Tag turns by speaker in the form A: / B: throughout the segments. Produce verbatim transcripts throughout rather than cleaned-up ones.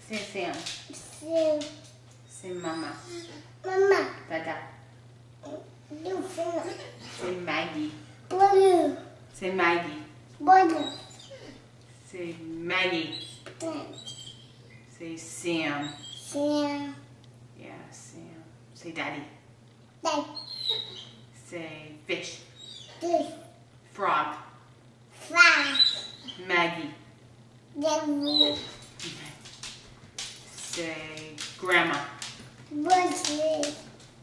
A: Say Sam.
B: Sam.
A: Say Mama.
B: Mama.
A: Dada.
B: Dufina.
A: Say Maggie.
B: Blue.
A: Say Maggie.
B: Blue.
A: Say Maggie. Say Sam.
B: Sam.
A: Yeah, Sam. Say Daddy.
B: Dad.
A: Say Fish.
B: Fish.
A: Frog.
B: Frog.
A: Maggie.
B: Devil.
A: Say Grandma.
B: Bushy.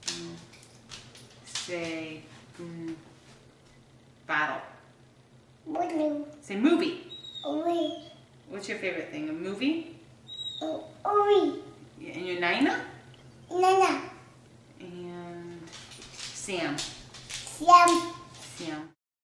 A: Say mm, Battle.
B: Blue.
A: Say Movie.
B: Ori.
A: What's your favorite thing? A movie?
B: Ori.
A: And your Nina?
B: Nana.
A: And Sam.
B: Sam.
A: Sam.